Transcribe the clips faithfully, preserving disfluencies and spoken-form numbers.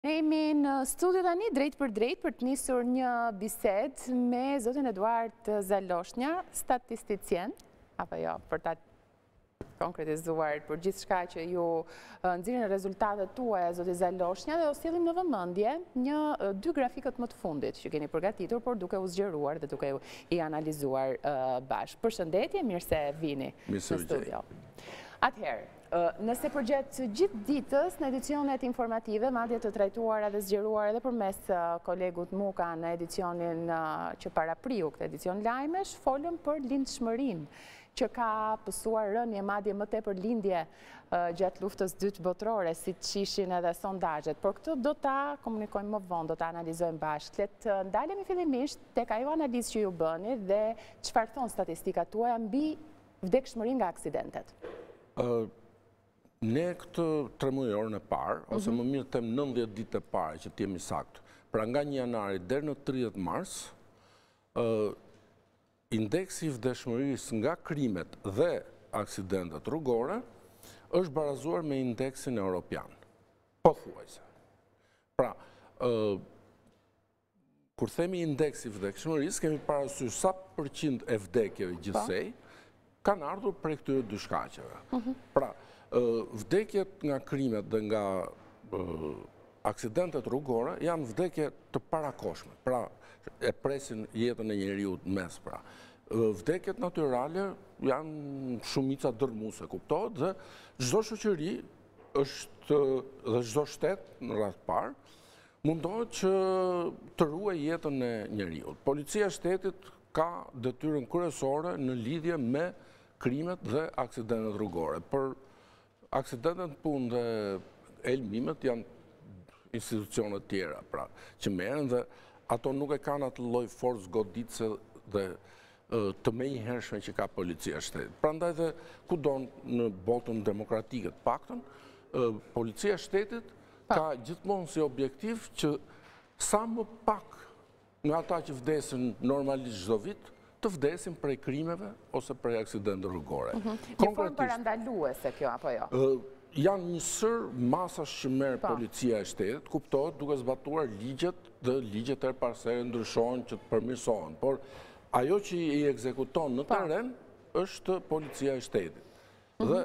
Ne jemi në studio tani drejt për drejt për të nisur një bisedë me zotin Eduard Zaloshnja, statisticien, apo jo, për ta konkretizuar për gjithë shka që ju nxirrin rezultatet tuaja, zoti Zaloshnja, dhe o sjellim në vëmendje një dy grafikët më të fundit që keni përgatitur, por duke u zgjeruar dhe duke i analizuar bashkë. Përshëndetje, mirë se vini në studio. Atëherë, nëse përgjetë gjithë ditës në edicionet informative, madje të trajtuara dhe zgjeruar edhe përmes kolegut Muka në edicionin që parapriu këtë edicion lajmesh, folëm për lindshmërinë që ka pësuar rënje madje më tepër lindje gjatë luftës dytë botërore, si që ishin edhe sondazhet. Por këtë do ta komunikojmë më vonë, do ta analizojmë bashkë. Letë ndalemi fillimisht tek ajo analizë që ju bëni dhe çfarë thon statistikat tuaja mbi vdekshmërinë nga aksidentet. Ne këtë tremëj orën e parë, ose më mirë them nëntëdhjetë ditë e parë që t'jemi saktë, pra nga një janari deri në tridhjetë mars, indeksi i vdekshmërisë nga krimet dhe aksidentet rrugore është barazuar me indeksin europian. Pothuajse. Pra, kur themi indeksi i vdekshmërisë, kemi parasysh sa përqind e vdekjeve gjithsej kanë ardhur prej këtyre dy shkaqeve. Pra, vdekjet nga krimet dhe nga aksidentet rrugore janë vdekje të parakoshme, pra e presin jetën e njeriut mes. Pra. Vdekjet natyrale janë shumica dërmuese, kuptohet, dhe çdo shoqëri është dhe çdo shtet në radhë parë mundohet që të ruajë jetën e njeriut. Policia e shtetit ka detyrën kryesore në lidhje me krimet dhe aksidentet rrugore. Për aksidentet punë dhe elmimet janë institucionet tjera, pra, që merren dhe ato nuk e kanë atë lloj forcë goditëse dhe të menjëhershme që ka policia e shtetit. Prandaj dhe kudo në botën demokratike të paktën, policia e shtetit ka gjithmonë si objektiv që sa më pak nga ata që vdesin normalisht çdo vit të vdesin prej krimeve ose prej aksidente rrugore. Një formë parandaluese kjo, apo jo? Janë një sër masash që merr policia e shtetit, kuptohet duke zbatuar ligjet dhe ligjet e parsere ndryshohen që të përmirësohen. Por ajo që i ekzekuton në terren është policia e shtetit. Dhe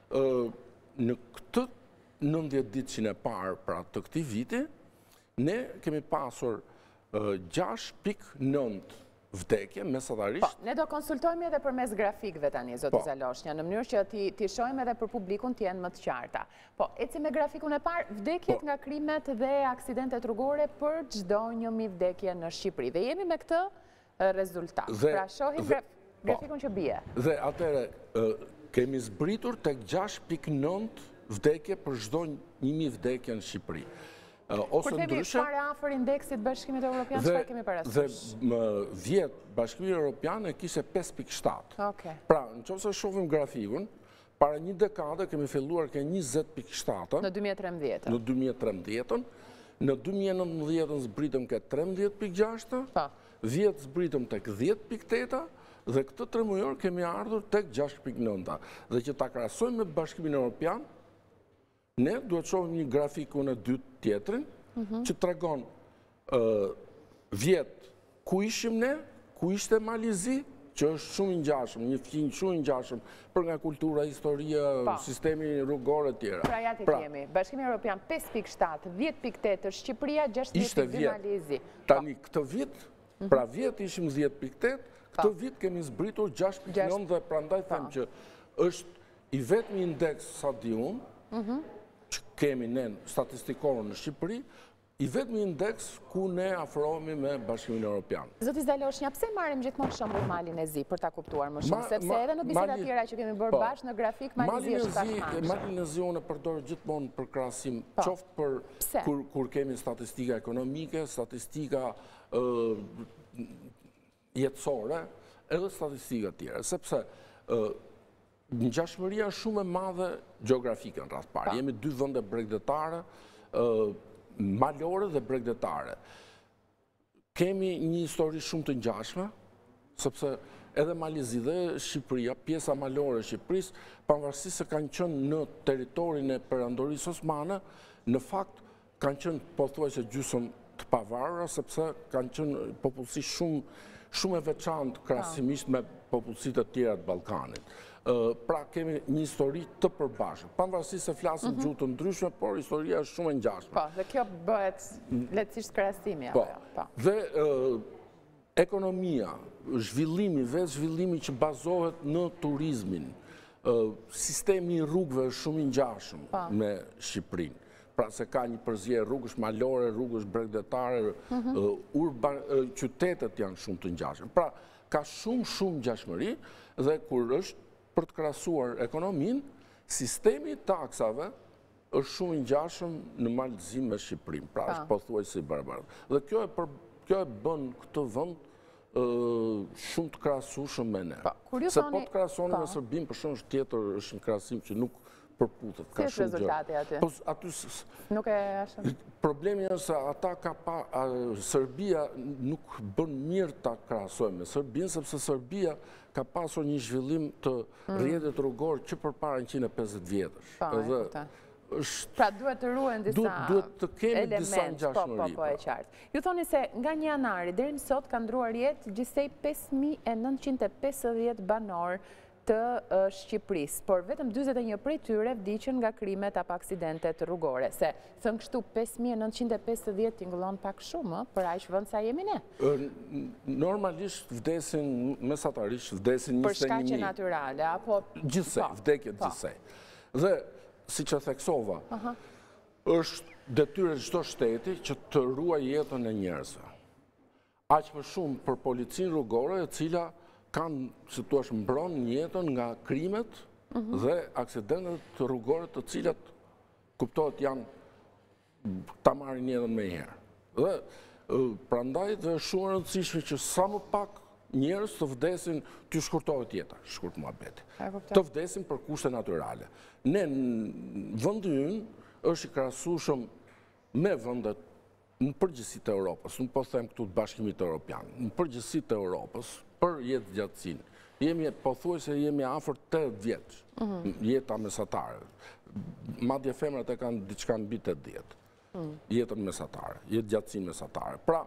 në këtë nëntëdhjetë ditësh e parë pra të këtij viti, ne kemi pasur gjashtë pikë nëntë vdekje mesatarisht. Po, ne do konsultojmë edhe përmes grafikëve tani, zoti Zaloshnja, në mënyrë që ti shohim edhe për publikun të jenë më të qarta. Po, eci me grafikun e parë, vdekjet nga krimet dhe aksidentet rrugore për çdo një mijë vdekje në Shqipëri. Dhe jemi me këtë rezultat. Pra shohim grafikun që bie. Dhe atëre kemi zbritur tek gjashtë pikë nëntë vdekje për çdo një mijë vdekje në Shqipëri. Kur themi para afër indeksit Bashkimit Evropian, çfarë kemi parasysh? Dhe më vjet Bashkimi Evropian e kishte pesë pikë shtatë. Pra, nëse shohim grafikun, para një dekade kemi filluar ke njëzet pikë shtatë në dy mijë e trembëdhjetë. Në dy mijë e trembëdhjetë, në dy mijë e nëntëdhjetë zbritëm ke trembëdhjetë pikë gjashtë, dhjetë zbritëm tek dhjetë pikë tetë dhe këtë tremujor kemi ardhur tek gjashtë pikë nëntë. Dhe që ta krahasojmë me Bashkimin Evropian, ne duhet shohim një grafikun e dytë tjetrin, që tregon vjet ku ishim ne, ku ishte Malizi, që është shumë i ngjashëm, një fqinj shumë i ngjashëm për nga kultura, historia, sistemi rrugor e tjera. Pra ja të kemi, Bashkimi Evropian pesë pikë shtatë, dhjetë pikë tetë, Shqipëria gjashtëdhjetë pikë dy Malizi. Tani këtë vit, pra vjet ishim dhjetë pikë tetë, këtë vit kemi zbritur gjashtë pikë nëntë dhe prandaj them që është i vetmi indeks sa di unë, që kemi ne statistikorën në Shqipëri, i vetmi indeks ku ne afrohemi me Bashkimin Evropian. Zoti Zaloshnja, pse marrim gjithmonë shembull Malin e Zi për ta kuptuar më shumë, sepse edhe në biseda tjera që kemi bërë bashkë në grafik Malizi është tashmë. Malin e Zi unë e përdor gjithmonë për krahasim, qoftë për kur kemi statistika ekonomike, statistika jetësore, edhe statistika tjera, sepse ngjashmëria është shumë e madhe gjeografike në radhë parë. Jemi dy vende bregdetare, malore dhe bregdetare. Kemi një histori shumë të ngjashme, sepse edhe Malizi dhe Shqipëria, pjesa malore e Shqipërisë, pavarësisht se kanë qenë në territorin e perandorisë osmane, në fakt kanë qenë pothuajse gjysmë të pavarura, sepse kanë qenë popullsi shumë shumë e veçantë krahasimisht me popullsitë të tjera të Ballkanit. Pra kemi një histori të përbashkët, pavarësisht se flasim gjuhë të ndryshme, por historia është shumë e ngjashme. Po, dhe kjo bëhet lehtësisht krahasimi Po. apo jo? Po. Dhe ekonomia, zhvillimi, vetë zhvillimi që bazohet në turizmin, sistemi i rrugëve është shumë i ngjashëm me Shqipërinë. Pra se ka një përzierje rrugësh malore, rrugësh bregdetare, qytetet janë shumë të ngjashme. Pra ka shumë shumë ngjashmëri dhe kur është për të krahasuar ekonominë, sistemi i taksave është shumë i ngjashëm në malëzim me Shqipërinë. Pra është pothuajse i barabartë. Dhe kjo e për, kjo e bën këtë vend shumë të krahasueshëm me ne. Se po të krahasonim me Serbinë, për shembull, tjetër është një krahasim që nuk përputhet. Si është rezultati aty? Po aty nuk e ashtu. Problemi është se ata ka pa Serbia nuk bën mirë ta krahasojmë me Serbinë, sepse Serbia ka pasur një zhvillim të rrjetit rrugor që përpara njëqind e pesëdhjetë vjetësh. Edhe pra duhet të ruhen disa element, po, po, po, e qartë. Ju thoni se nga një janari deri në sot ka ndruar jetë gjithsej pesë mijë e nëntëqind e pesëdhjetë banor të Shqipërisë, por vetëm dyzet e një prej tyre vdiqën nga krimet apo aksidentet rrugore. Se thënë kështu pesë mijë e nëntëqind e pesëdhjetë tingëllon pak shumë, për aq vend sa jemi ne. Normalisht vdesin, mesatarisht vdesin njëzet e një mijë. Për shkaqe natyrale, apo... Gjithsej, vdekjet gjithsej. Dhe, si që theksova, është detyre çdo shteti që të ruaj jetën e njerëzve. Aq më shumë për policinë rrugore, e cila kanë, si thua, mbron jetën nga krimet dhe aksidentet rrugore të cilat kuptohet janë ta marrin jetën me herë. Dhe prandaj dhe shumë e rëndësishme që sa më pak njerëz të vdesin, ty shkurtohet jeta, shkurt muhabeti. Të vdesin për kushte natyrale. Ne në vendi ynë është i krahasueshëm me vendet në përgjithësi të Europës, nuk po them këtu të Bashkimit Evropian, në përgjithësi të Europës për jetë gjatësinë. Jemi pothuajse jemi afër tetëdhjetë vjeç, jeta mesatare. Madje femrat e kanë diçka mbi tetëdhjetë. Jetën mesatare, jetë gjatësinë mesatare. Pra,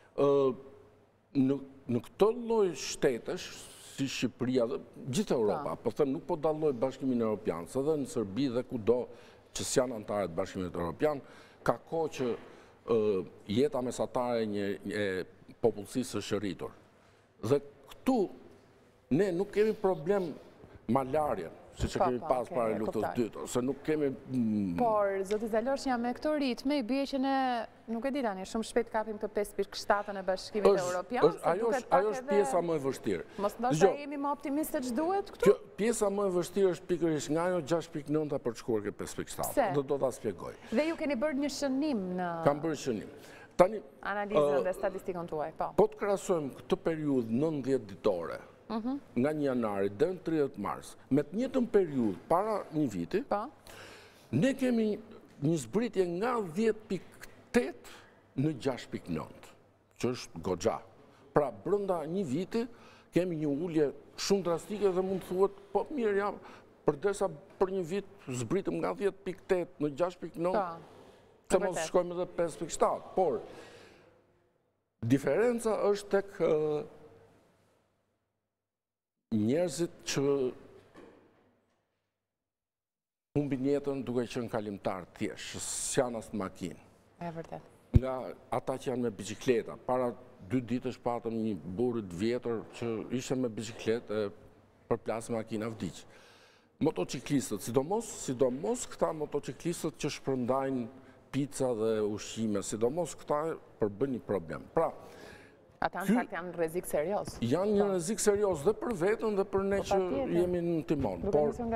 në këtë lloj shtetesh si Shqipëria dhe gjithë Europa, po them nuk po dalloj Bashkimin Evropian, se edhe në Serbi dhe kudo që s'janë antarë të Bashkimit Evropian, ka kohë që jeta mesatare e popullsisë është rritur. Dhe këtu ne nuk kemi problem malarjen, si që kemi pas para luftës dytë, ose nuk kemi... Por, zoti Zaloshnja, me këto ritme, i bie që ne, nuk e di tani, shumë shpejt kapim të pesë pikë shtatë në Bashkimit Evropian, ajo është pjesa më e vështirë. Mos ndoshta jemi më optimistë që duhet këtu? Pjesa më e vështirë është pikërisht nga ajo gjashtë pikë nënta për të shkuar ke pesë pikë shtatë. Do do ta shpjegoj. Dhe ju keni bërë një shënim në... Kam bërë shënim. Tani... Analizën dhe statistikën tuaj, po. Po të krahasojmë këtë periudhë nëntëdhjetë ditore, nga një janari dhe në tridhjetë mars, me të njëjtën periudhë para një viti, ne kemi një zbritje nga dhjetë pikë tetë në gjashtë pikë nëntë, që është goxha. Pra, brenda një viti, kemi një ulje shumë drastike dhe mund të thuhet, po mirë jam, përdesa për një vit zbritëm nga dhjetë pikë tetë në gjashtë pikë nëntë, se mos shkojmë edhe pesë pikë shtatë. Por, diferenca është tek njerëzit që humbin jetën duke qenë kalimtar thjesht, s'janë as makinë. E vërtet. Nga ata që janë me bicikleta. Para dy ditësh patëm një burrë të vjetër që ishte me bicikletë e përplasë makina vdiq. Motociklistët, sidomos, sidomos këta motociklistët që shpërndajnë pica dhe ushqime, sidomos këta përbën një problem. Pra, ata në fakt janë rrezik serios. Janë një rrezik serios dhe për vetën dhe për ne që jemi në timon.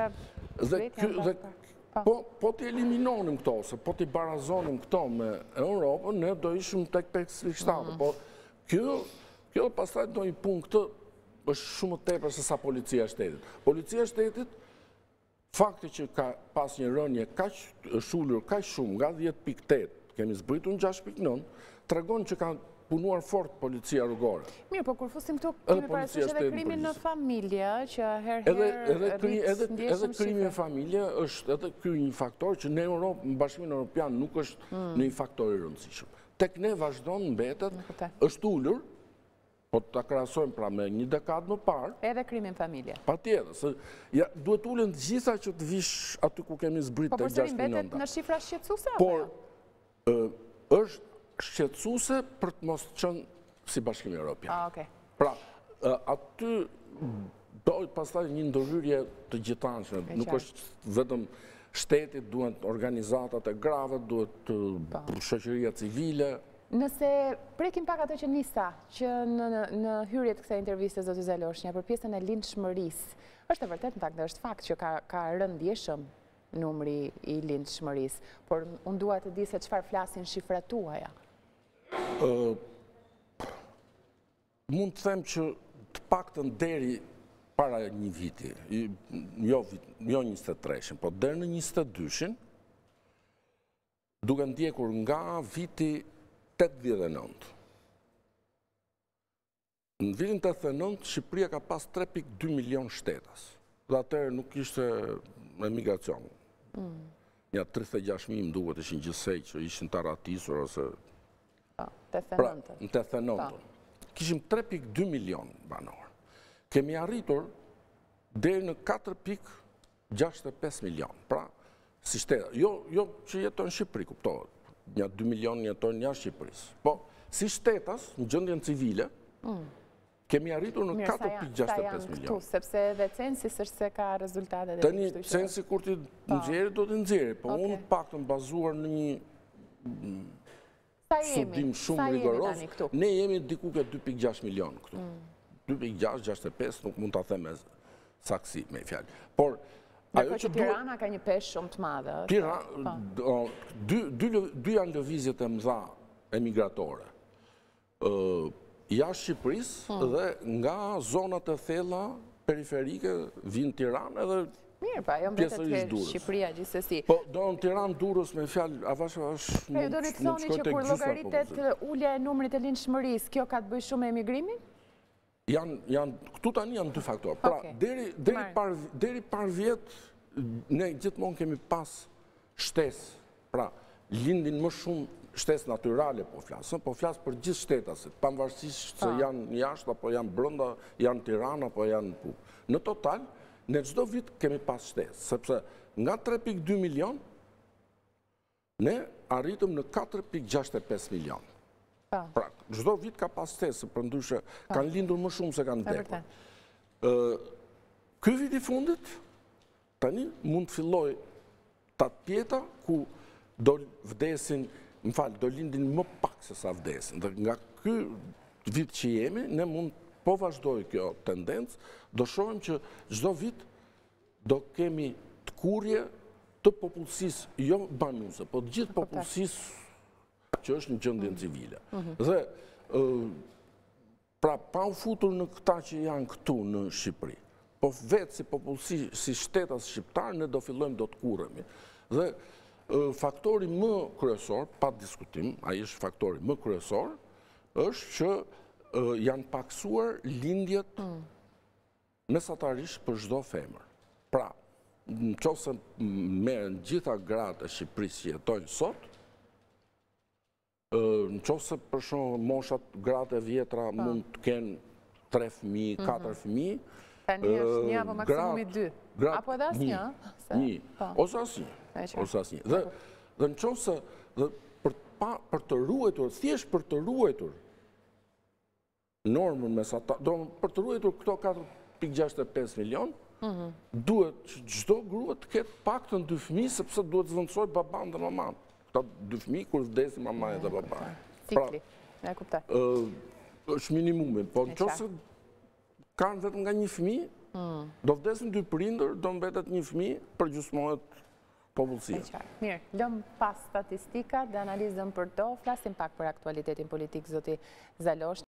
Po të eliminonim këto, ose po të barazonim këto me Europën, ne do ishim tek pesë pikë shtatë. Po kjo pastaj do i punë këtë është shumë tepër se sa policia e shtetit. Policia e shtetit, fakti që ka pas një rënje kaq shullur, kaq shumë, nga dhjetë pikë tetë, kemi zbritur në gjashtë pikë nëntë, tregon që ka punuar fort policia rrugore. Mirë, po kur fusim këtu, Edhe kemi policia parasysh edhe shtetit krimin në përgjithësi. familje, që Edhe herë-herë edhe kri- rrit edhe ndjeshëm edhe krimi në shifra. familje është edhe ky një faktor që në Europë, në Bashkimin Evropian nuk është Mm. një faktor i rëndësishëm. Tek ne vazhdon mbetet, Nuk kuptoj. është ulur, po ta krahasojmë pra me një dekadë më parë, Edhe krimin familje. patjetër, se ja, duhet ulen të gjitha që të vish aty ku kemi zbrit Po të përsëri gjashtë mbetet nënta. në shifra shqetësuese apo Por jo? ë, është shqetësuese për të mos qenë si Bashkimi Evropian. Ah, okay. Pra, ë, aty do pastaj një ndërhyrje të gjithanshme. E Nuk qartë. është vetëm shtetit, duhet organizatat e grave, duhet të shoqëria civile. Nëse prekim pak atë që nisa, që në, në, në hyrjet kësaj interviste zoti Zaloshnja për pjesën e lindshmërisë, është e vërtet në fakt dhe është fakt që ka, ka rënë ndjeshëm numri i lindshmërisë, por unë dua të di se çfarë flasin shifrat tuaja. Ë, mund të them që të paktën deri para një viti, i- jo, vit- jo njëzet e treshin, po deri në njëzet e dyshin, duke ndjekur nga viti tetëdhjetë e nëntë. Në vitin tetëdhjetë e nëntë, Shqipëria ka pas tre pikë dy milion shtetas. Dhe atëherë nuk ishte emigracion. Ja tridhjetë e gjashtë mijë më duhet ishin gjithsej që ishin të ratisur ose Po, tetëdhjetë e Pra, nëntën. në tetëdhjetë e nëntën. Kishim tre pikë dy milion banor. Kemi arritur deri në katër pikë gjashtëdhjetë e pesë milion. Pra, si shteta. Jo, jo që jeton në Shqipëri, kuptohet. Një dy milion jeton jashtë Shqipërisë. Po, si shtetas, në gjendjen civile, kemi arritur në Mirë, sa katër janë, pikë sa gjashtëdhjetë e janë pesë këtu, milion. sepse edhe censis është se ka rezultatet e Tani, tij, kështu që- censi kur ti nxjerrë, do të nxjerrë, po Okej. unë paktën bazuar në një Sa jemi? studim Sa shumë jemi rigoros, tani këtu? ne jemi diku ke dy pikë gjashtë milion këtu. dy pikë gjashtë, gjashtë e pesë, nuk mund ta them me saksi me fjalë. Por ajo Ndërkohë që që duhet Tirana ka një peshë shumë të madhe. është- Tira, do- dy, dy, lë- dy janë lëvizjet e mëdha emigratore. Ë, jashtë Shqipërisë dhe nga zonat e thella periferike vinë Tiranë edhe Mirë, pa, jo pjesë mbetet ish ke Durrës. Shqipëria gjithsesi. po do në Tiranë Durrës me fjalë avash avash Pra ju do një të thoni që kur llogaritet ulja e numrit të lindshmërisë, kjo ka të bëjë shumë me emigrimin? Janë, janë, këtu tani janë dy faktorë. Pra, Okej. deri, deri, Marr. par, deri par vjet, ne gjithmonë kemi pas shtesë. Pra, lindin më shumë shtesë natyrale, po flasë, po flasë për gjithë shtetasit, pavarësisht se janë jashtë, apo janë brenda, janë Tiranë, apo janë Puk. Në total, ne çdo vit kemi pas shtesë, sepse nga tre pikë dy milion, ne arritëm në katër pikë gjashtë e pesë milion. Po, Pra, çdo vit ka pas shtesë, për ndryshe kanë lindur më shumë se kanë e vdekur. vërtet. Ë, Ky vit i fundit, tani mund të filloj ta tjeta ku do vdesin, më fal, do lindin më pak se sa vdesin. Dhe nga ky vit që jemi, ne mund po vazhdoj kjo tendencë, do shohim që çdo vit do kemi të kurje të popullsisë, jo banuese, po të gjithë popullsisë që është në gjendjen civile. Dhe ë, pra pa u futur në këta që janë këtu në Shqipëri, po vetë si popullsi, si shtetas shqiptar, ne do fillojmë do të kurremi. Dhe ë, faktori më kryesor, pa diskutim, ai është faktori më kryesor, është që ë, janë paksuar lindjet mesatarisht për çdo femër. Pra, në qoftë se merren gjitha gratë e Shqipërisë që jetojnë sot, ë, në qoftë se për shembull moshat gratë e vjetra mund të kenë tre fëmijë, katër fëmijë, Tani është një apo maksimumi gratë- dy. gratë- Apo edhe asnjë? Se- Një, po. ose asnjë. E qartë. Ose asnjë. Dhe dhe në qoftë se dhe për pa për të ruajtur, thjesht për të ruajtur normën mesatare, do për të ruajtur këto katër pikë gjashtë e pesë milion, duhet që çdo grua të ketë paktën dy fëmijë sepse duhet zvendësoj baban dhe maman. Këta dy fëmijë kur vdesin mamaja dhe babai. Cikli. E kuptoj. ë, është minimumi, po E në qoftë se kanë vetëm nga një fëmijë, do vdesin dy prindër, do mbetet një fëmijë, përgjysmohet popullsia. E qartë. Mirë, lëm pas statistikat dhe analizën për to, flasim pak për aktualitetin politik, zoti Zalosh.